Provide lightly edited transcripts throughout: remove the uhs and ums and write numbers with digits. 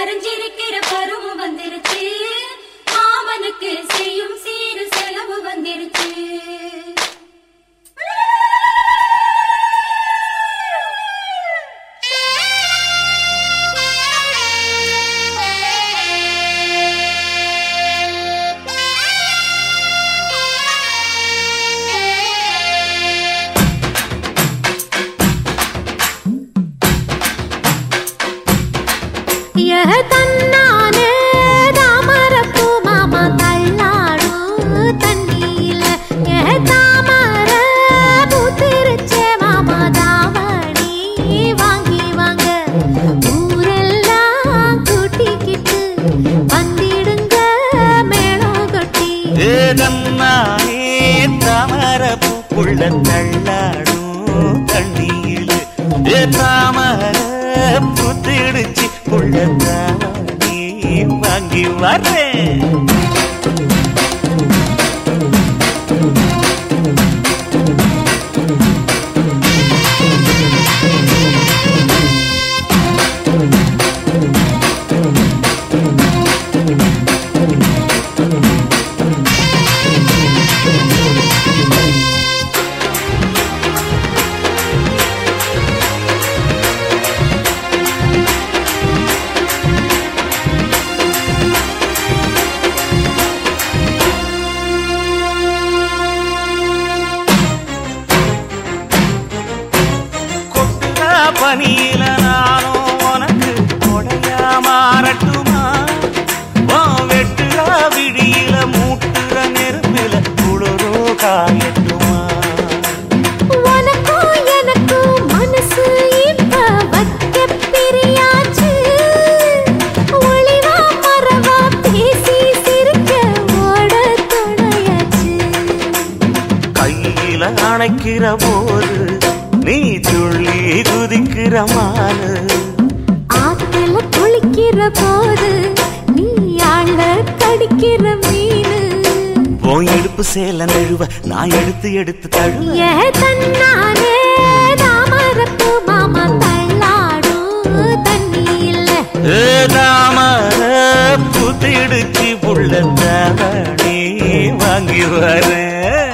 வரைஞ்சிருக்கிற பருவம் வந்துருச்சு மாமனுக்கு செய்யும் சீரு செலவு வந்துருச்சு தன்னானே தாமரப்பூ மாமா தள்ளாடும் தண்ணியில தாமர பூத்திருச்சே மாமா தாவணி வாங்கி வாங்க ஊரெல்லாம் கூட்டிக்கிட்டு வந்திடுங்க மேளம் கொட்டி தன்னானே தாமரப்பூ புள்ள தள்ளாடும் தண்ணியில தாமர பூத்திடுச்சு நீ வாங்கி வரேன் பனியில நானும் உனக்கு கொடையா மாறட்டுமா வெட்டுற விடியில மூட்டுற நெருப்பில குளிரோ காயட்டுமா உனக்கும் எனக்கும் மனசு இப்ப வைக்க பிரியாச்சு ஒளிவா மரவா பேசி சிரிக்க ஓட துணையாச்சு கையில அணைக்கிற போது நீ துள்ளி குதிக்கிற மானு ஆத்துல குளிக்கிற போது நீ ஆள கடிக்கிற மீனு போய் எடுப்பு சேல நழுவ நான் எடுத்து எடுத்து தழுவ தன்னானே தாமரப்பூ மாமா தள்ளாடும் தண்ணியில தாமர புத்திடுச்சு புள்ள தாவணி வாங்கி வரேன்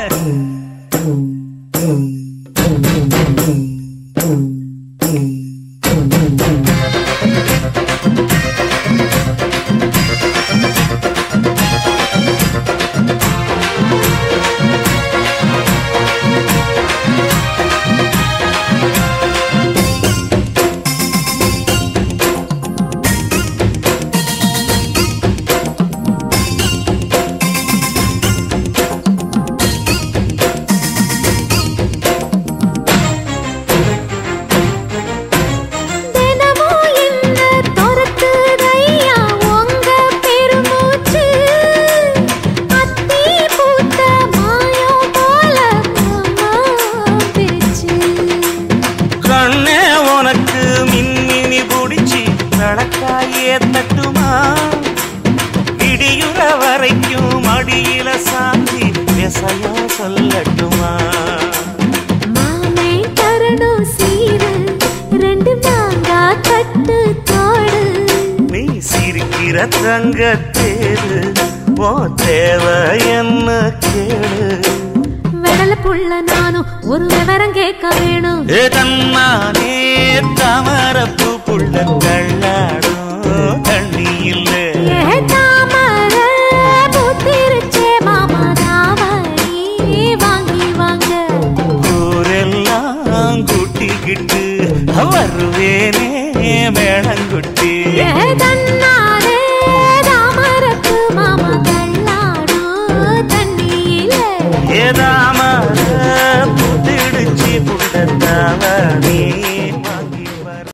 தட்டுமா இடியுற வரைக்கும் மடியில சாந்தி விசையா சொல்லட்டுமா மாமே தரணும் சீரு ரெண்டு மாங்கா கட்டு தோடு நீ சிரிக்கிற தங்கத்தேரு ஓ தேவை என்ன கேளு வெடல புள்ள நானும் ஒரு விவரம் கேட்க வேணும் தன்னானே தாமரப்பூ புள்ள தள்ளாடும் தண்ணியில்ல தாமர பூத்திருச்சே மாமா தாவணி வாங்கி வாங்க ஊரெல்லாம் கூட்டிக்கிட்டு வருவேனே மேளங்குட்டி தன்னானே தாமரப்பூ மாமா தள்ளாடும் தண்ணியில தாமர புத்திடுச்சு புள்ள தாவணி